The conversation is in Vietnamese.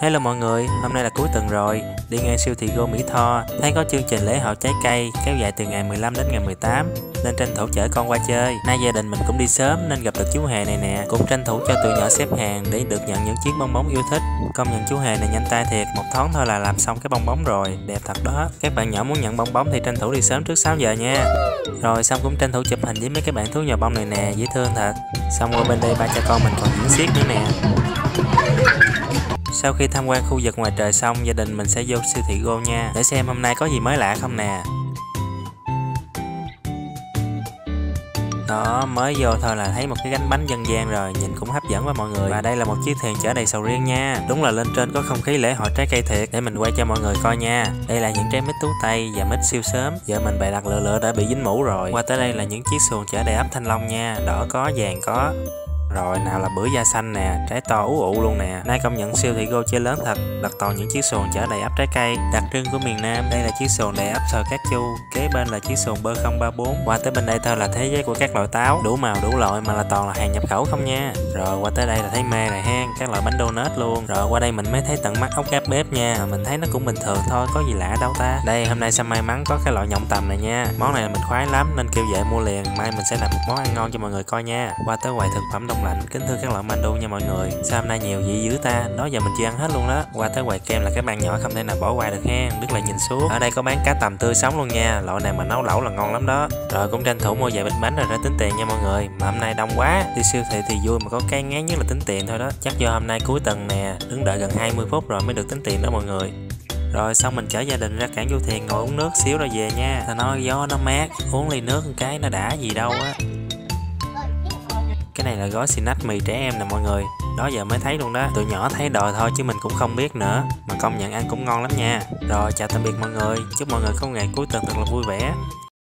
Hello mọi người, hôm nay là cuối tuần rồi. Đi ngang siêu thị Go Mỹ Tho, thấy có chương trình lễ hội trái cây kéo dài từ ngày 15 đến ngày 18, nên tranh thủ chở con qua chơi. Nay gia đình mình cũng đi sớm nên gặp được chú Hề này nè, cũng tranh thủ cho tụi nhỏ xếp hàng để được nhận những chiếc bong bóng yêu thích. Công nhận chú Hề này nhanh tay thiệt, một thoáng thôi là làm xong cái bong bóng rồi, đẹp thật đó. Các bạn nhỏ muốn nhận bong bóng thì tranh thủ đi sớm trước 6 giờ nha. Rồi xong cũng tranh thủ chụp hình với mấy cái bạn thú nhồi bông này nè, dễ thương thật. Xong qua bên đây ba cha con mình còn diễn xiếc nữa nè. Sau khi tham quan khu vực ngoài trời xong, gia đình mình sẽ vô siêu thị Go nha, để xem hôm nay có gì mới lạ không nè. Đó, mới vô thôi là thấy một cái gánh bánh dân gian rồi, nhìn cũng hấp dẫn quá mọi người. Và đây là một chiếc thuyền chở đầy sầu riêng nha. Đúng là lên trên có không khí lễ hội trái cây thiệt. Để mình quay cho mọi người coi nha. Đây là những trái mít tú tây và mít siêu sớm. Giờ mình bày đặt lựa đã bị dính mũ rồi. Qua tới đây là những chiếc xuồng chở đầy ắp thanh long nha, đỏ có, vàng có. Rồi nào là bưởi da xanh nè, trái to ú ụ luôn nè. Nay công nhận siêu thị Go chơi lớn thật, đặt toàn những chiếc xuồng chở đầy ắp trái cây đặc trưng của miền Nam. Đây là chiếc xuồng đầy ắp sò cát chu, kế bên là chiếc xuồng bơ 034. Qua tới bên đây thôi là thế giới của các loại táo, đủ màu đủ loại mà là toàn là hàng nhập khẩu không nha. Rồi qua tới đây là thấy mê này ha, các loại bánh donut luôn. Rồi qua đây mình mới thấy tận mắt ốc gác bếp nha, mình thấy nó cũng bình thường thôi, có gì lạ đâu ta. Đây hôm nay sao may mắn có cái loại nhộng tầm này nha, món này mình khoái lắm nên kêu vợ mua liền, mai mình sẽ làm một món ăn ngon cho mọi người coi nha. Qua tới quầy thực phẩm đông lạnh, kính thưa các loại menu nha mọi người. Sao hôm nay nhiều vị dữ ta, đó giờ mình chưa ăn hết luôn đó. Qua tới quầy kem là các bạn nhỏ không thể nào bỏ qua được ha, đứng lại nhìn xuống. Ở đây có bán cá tầm tươi sống luôn nha, loại này mà nấu lẩu là ngon lắm đó. Rồi cũng tranh thủ mua vài bịch bánh rồi ra tính tiền nha mọi người. Mà hôm nay đông quá, đi siêu thị thì vui mà có cái ngán nhất là tính tiền thôi đó. Chắc do hôm nay cuối tuần nè, đứng đợi gần 20 phút rồi mới được tính tiền đó mọi người. Rồi xong mình chở gia đình ra cảng Du Thuyền ngồi uống nước xíu rồi về nha. Ta nói gió nó mát, uống ly nước một cái nó đã gì đâu á. Cái này là gói snack mì trẻ em nè mọi người. Đó giờ mới thấy luôn đó. Tụi nhỏ thấy đòi thôi chứ mình cũng không biết nữa. Mà công nhận ăn cũng ngon lắm nha. Rồi chào tạm biệt mọi người. Chúc mọi người có ngày cuối tuần thật là vui vẻ.